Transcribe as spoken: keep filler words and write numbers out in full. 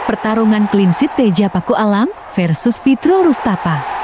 Pertarungan clean sheet Teja Paku Alam versus Fitro Rustapa.